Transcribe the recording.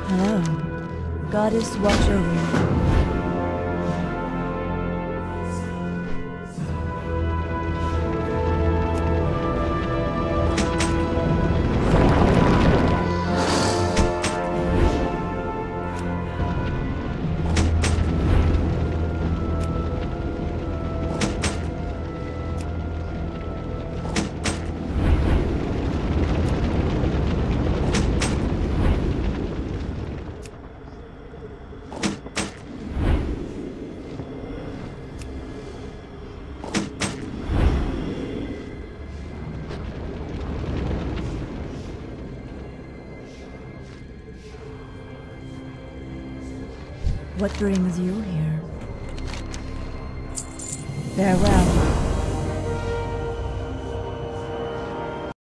Hello. Goddess, watch over me. What brings you here? Farewell.